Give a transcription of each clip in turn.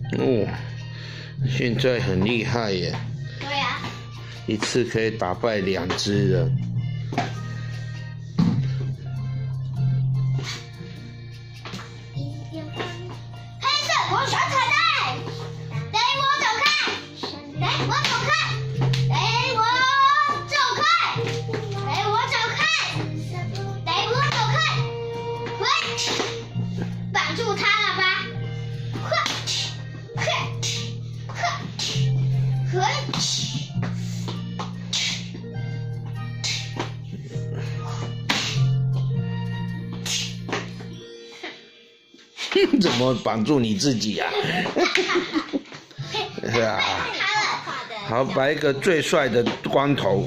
哦，现在很厉害耶。 对呀。 一次可以打败2只了。 黑色我选彩带，给我走开！给我走开！给我走开！给我走开！给我走开！喂，绑住他了吧？ 怎么绑住你自己呀？是啊，好，摆一个最帅的光头。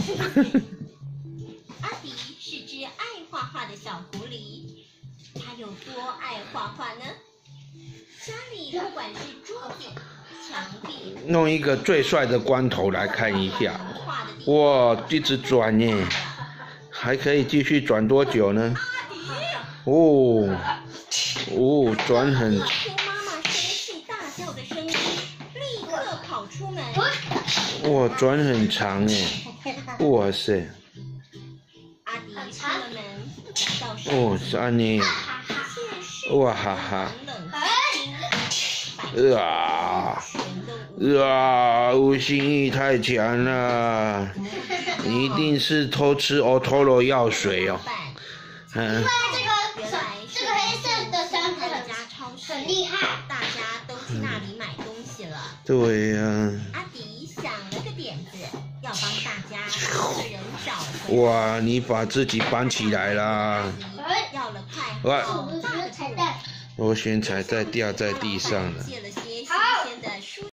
阿迪是只爱画画的小狐狸，他有多爱画画呢？家里不管是桌子、墙壁， 弄一个最帅的光头来看一下。哇，一直转耶，还可以继续转多久呢？哦。哦，转很。 听妈妈生气大叫的声音，立刻跑出门。 哇，转很长哎！哇塞！ 阿迪出了门，来到室哦，是安妮。哇哈哈！吴心意太强了，你一定是偷吃 OTORO 药水哦。 因为这个黑色的箱子很厉害， 大家都去那里买东西了。 对呀。 阿迪想了个点子，要帮大家把人找回来。 哇，你把自己绑起来啦！ 要了块好大的布， 我选彩带掉在地上了。 借了些新鲜的蔬